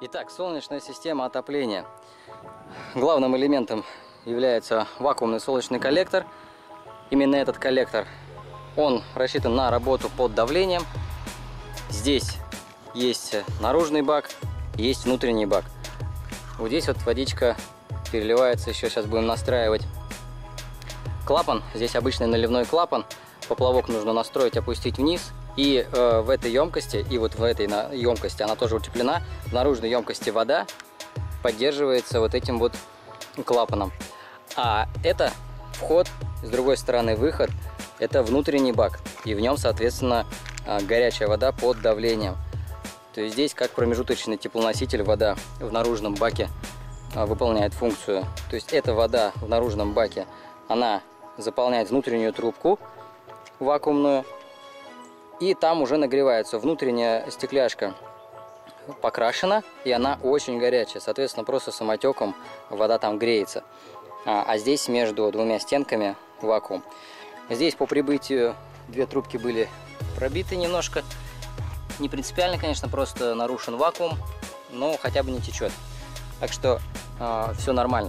Итак, солнечная система отопления. Главным элементом является вакуумный солнечный коллектор. Именно этот коллектор, он рассчитан на работу под давлением. Здесь есть наружный бак, есть внутренний бак. Вот здесь вот водичка переливается, еще сейчас будем настраивать клапан. Здесь обычный наливной клапан. Поплавок нужно настроить, опустить вниз. И в этой емкости, и вот в этой емкости, она тоже утеплена, в наружной емкости вода поддерживается вот этим вот клапаном. А это вход, с другой стороны выход, это внутренний бак. И в нем, соответственно, горячая вода под давлением. То есть здесь как промежуточный теплоноситель вода в наружном баке выполняет функцию. То есть эта вода в наружном баке, она заполняет внутреннюю трубку вакуумную. И там уже нагревается. Внутренняя стекляшка покрашена, и она очень горячая. Соответственно, просто самотеком вода там греется. А здесь между двумя стенками вакуум. Здесь по прибытию две трубки были пробиты немножко. Не принципиально, конечно, просто нарушен вакуум, но хотя бы не течет. Так что все нормально.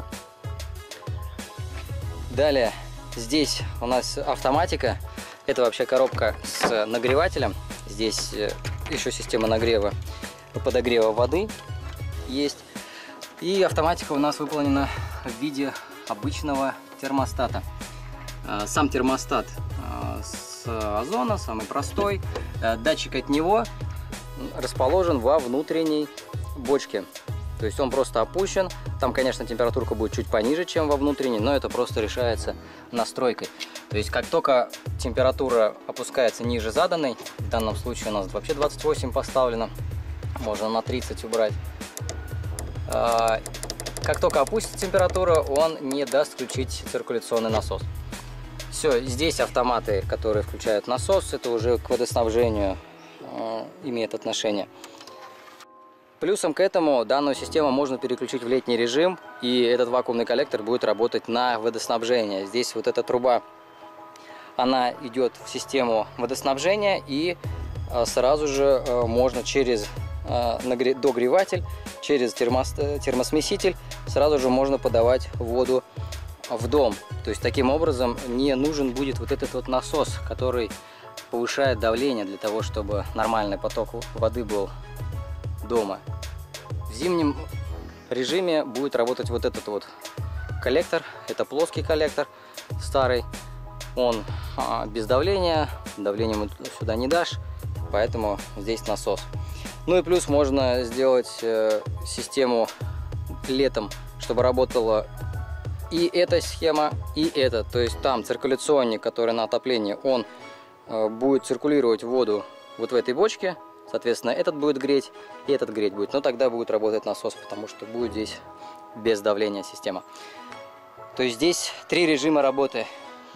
Далее, здесь у нас автоматика. Это вообще коробка с нагревателем. Здесь еще система нагрева, подогрева воды есть. И автоматика у нас выполнена в виде обычного термостата. Сам термостат с озона, самый простой. Датчик от него расположен во внутренней бочке. То есть он просто опущен. Там, конечно, температурка будет чуть пониже, чем во внутренней, но это просто решается настройкой. То есть как только температура опускается ниже заданной, в данном случае у нас вообще 28 поставлено, можно на 30 убрать. Как только опустится температура, он не даст включить циркуляционный насос. Все, здесь автоматы, которые включают насос, это уже к водоснабжению имеет отношение. Плюсом к этому данную систему можно переключить в летний режим, и этот вакуумный коллектор будет работать на водоснабжение. Здесь вот эта труба, она идет в систему водоснабжения, и сразу же можно через догреватель, через термосмеситель, сразу же можно подавать воду в дом. То есть таким образом не нужен будет вот этот вот насос, который повышает давление для того, чтобы нормальный поток воды был дома. В зимнем режиме будет работать вот этот вот коллектор. Это плоский коллектор старый. Он без давления. Давлением сюда не дашь. Поэтому здесь насос. Ну и плюс можно сделать систему летом, чтобы работала и эта схема, и эта. То есть там циркуляционник, который на отоплении, он будет циркулировать воду вот в этой бочке. Соответственно, этот будет греть, и этот греть будет. Но тогда будет работать насос, потому что будет здесь без давления система. То есть здесь 3 режима работы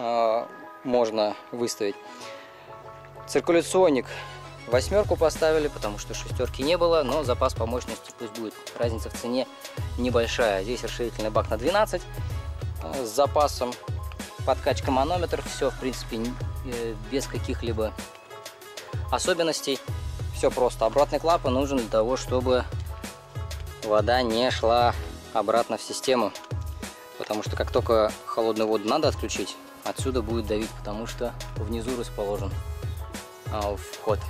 можно выставить. Циркуляционник 8 поставили, потому что 6 не было, но запас по мощности пусть будет. Разница в цене небольшая. Здесь расширительный бак на 12 с запасом. Подкачка манометр. Все, в принципе, без каких-либо особенностей. Все просто. Обратный клапан нужен для того, чтобы вода не шла обратно в систему. Потому что как только холодную воду надо отключить, отсюда будет давить, потому что внизу расположен вход.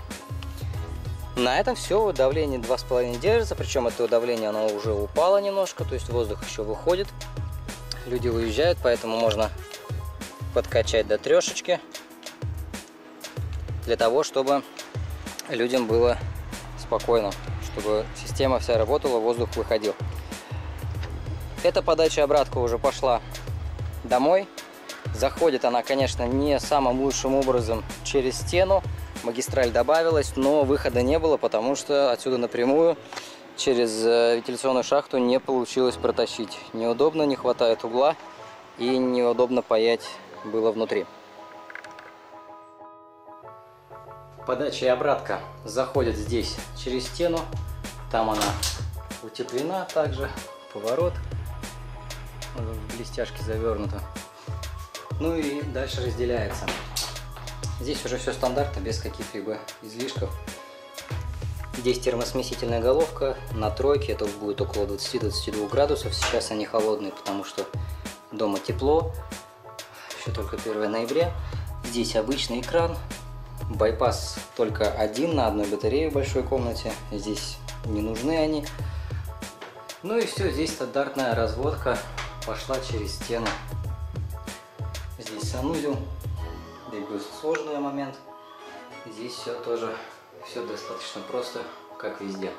На этом все. Давление 2,5 держится. Причем это давление оно уже упало немножко. То есть воздух еще выходит. Люди выезжают, поэтому можно подкачать до 3. Для того, чтобы людям было спокойно, чтобы система вся работала, воздух выходил. Эта подача-обратка уже пошла домой. Заходит она, конечно, не самым лучшим образом через стену. Магистраль добавилась, но выхода не было, потому что отсюда напрямую через вентиляционную шахту не получилось протащить. Неудобно, не хватает угла и неудобно паять было внутри. Подача и обратка заходят здесь через стену. Там она утеплена также. Поворот в блестяшке завернуто. Ну и дальше разделяется. Здесь уже все стандартно, без каких-либо излишков. Здесь термосмесительная головка на тройке, это будет около 20-22 градусов. Сейчас они холодные, потому что дома тепло, еще только 1 ноября. Здесь обычный экран, байпас только один на одной батарее в большой комнате, здесь не нужны они. Ну и все, здесь стандартная разводка пошла через стену. Здесь санузел, здесь будет сложный момент, здесь все тоже, все достаточно просто, как везде.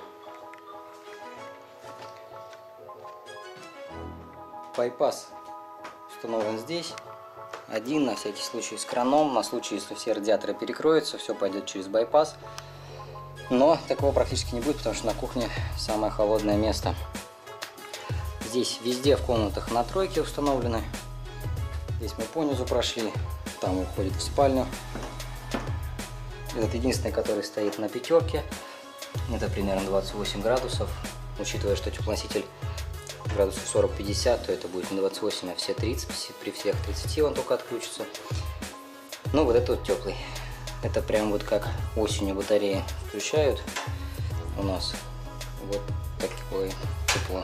Байпас установлен здесь. Один, на всякий случай, с краном, на случай, если все радиаторы перекроются, все пойдет через байпас. Но такого практически не будет, потому что на кухне самое холодное место. Здесь везде в комнатах на тройке установлены. Здесь мы по низу прошли, там уходит в спальню. Этот единственный, который стоит на 5. Это примерно 28 градусов. Учитывая, что теплоноситель градусов 40-50, то это будет не 28, а все 30. При всех 30 он только отключится. Ну, вот это вот теплый. Это прям вот как осенью батареи включают у нас. Вот такое тепло.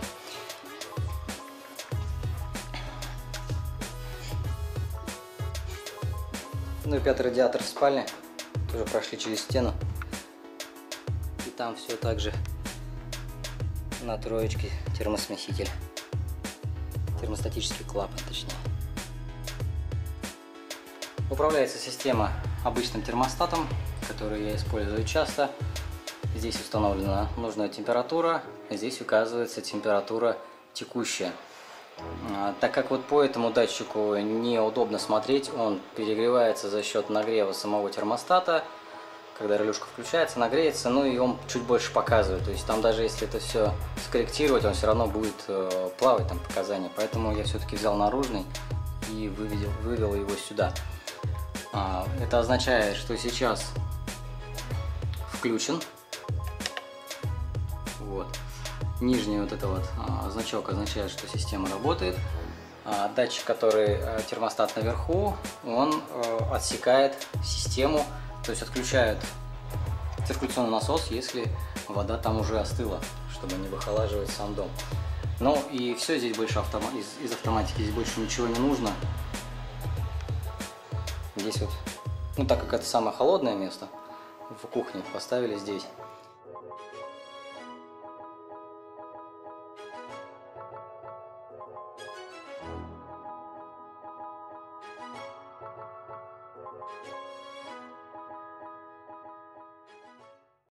Ну и 5-й радиатор в спальне. Тоже прошли через стену. И там все так же на троечке термосмеситель. Термостатический клапан, точнее. Управляется система обычным термостатом, который я использую часто. Здесь установлена нужная температура, здесь указывается температура текущая. Так как вот по этому датчику неудобно смотреть, он перегревается за счет нагрева самого термостата. Когда релюшка включается, нагреется, ну и он чуть больше показывает. То есть там даже если это все скорректировать, он все равно будет плавать там показания. Поэтому я все-таки взял наружный и вывел его сюда. Это означает, что сейчас включен. Вот. Нижний вот этот вот значок означает, что система работает. Датчик, который термостат наверху, он отсекает систему, то есть отключает циркуляционный насос, если вода там уже остыла, чтобы не выхолаживать сам дом. Ну и все, здесь больше из автоматики здесь больше ничего не нужно. Здесь вот, ну так как это самое холодное место в кухне, поставили здесь.